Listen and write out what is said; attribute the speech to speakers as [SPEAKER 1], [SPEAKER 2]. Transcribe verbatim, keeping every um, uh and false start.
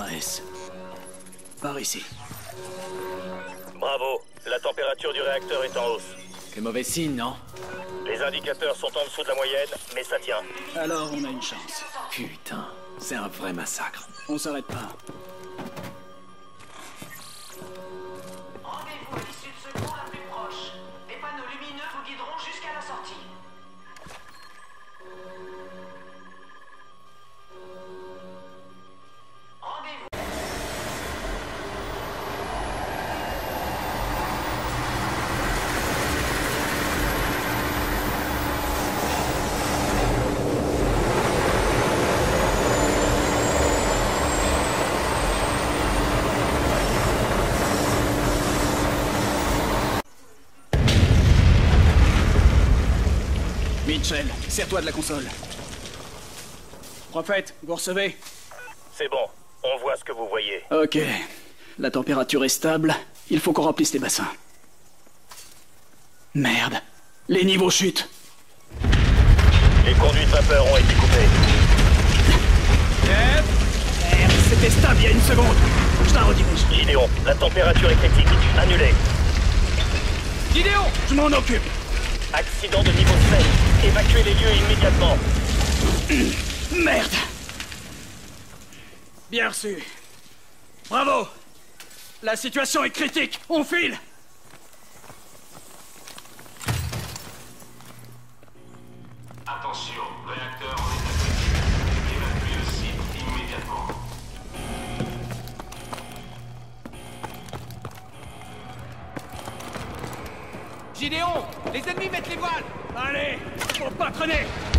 [SPEAKER 1] S. Par ici.
[SPEAKER 2] Bravo, la température du réacteur est en hausse.
[SPEAKER 1] Quel mauvais signe, non?
[SPEAKER 2] Les indicateurs sont en dessous de la moyenne, mais ça tient.
[SPEAKER 1] Alors on a une chance. Putain, c'est un vrai massacre. On s'arrête pas.
[SPEAKER 3] Rendez-vous à l'issue de secours la plus proche. Les panneaux lumineux vous guideront jusqu'à la sortie. Rendez-vous.
[SPEAKER 1] Mitchell, serre-toi de la console. Prophète, vous recevez?
[SPEAKER 2] C'est bon, on voit ce que vous voyez.
[SPEAKER 1] Ok. La température est stable. Il faut qu'on remplisse les bassins. Merde. Les niveaux chutent.
[SPEAKER 2] Les conduits de vapeur ont été coupés.
[SPEAKER 1] Merde, c'était stable il y a une seconde. Je la redirige.
[SPEAKER 2] Gideon, la température est critique. Annulé.
[SPEAKER 1] Gideon, je m'en occupe.
[SPEAKER 2] Accident de niveau sept. Évacuez les lieux immédiatement.
[SPEAKER 1] Merde. Bien reçu. Bravo. La situation est critique. On file.
[SPEAKER 4] Attention, réacteur en état critique. Évacuez le site immédiatement.
[SPEAKER 5] Gideon, les ennemis mettent les voiles.
[SPEAKER 1] Allez, faut pas traîner.